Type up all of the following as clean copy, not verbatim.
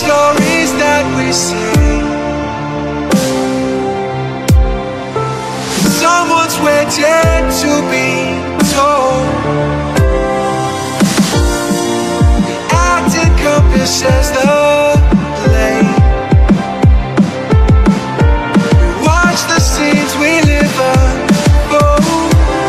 stories that we sing, someone's waiting to be told. The acting encompasses the lane. We watch the scenes we live unfold.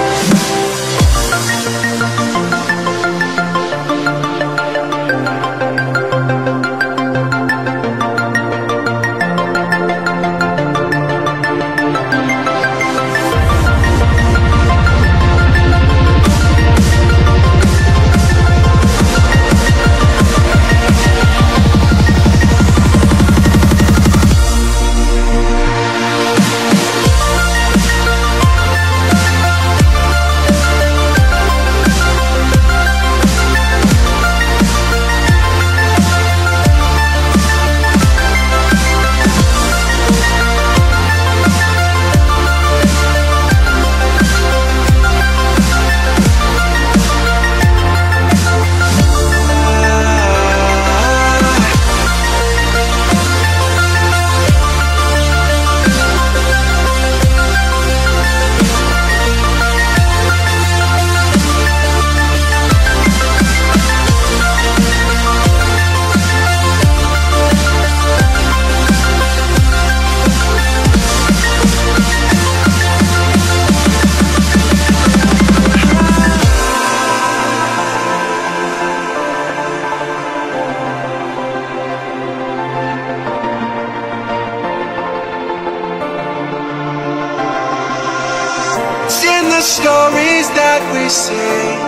The stories that we sing,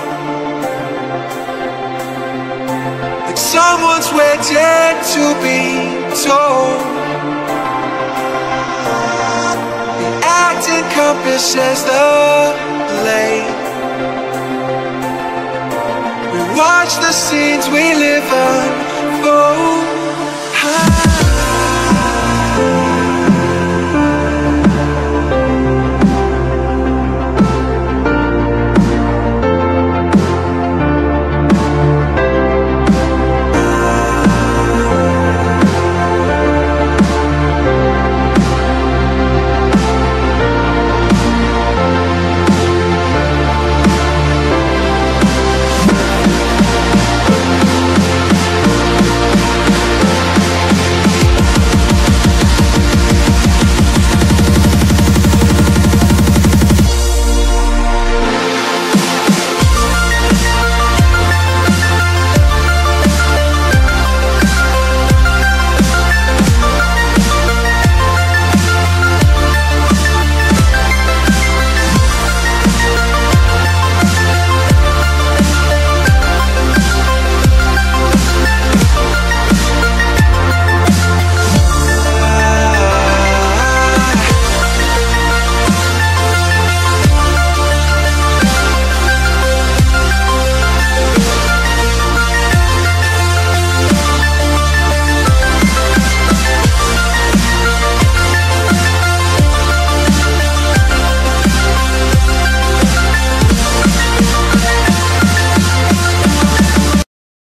like someone's waiting to be told. The act encompasses the lane. We watch the scenes we live unfold.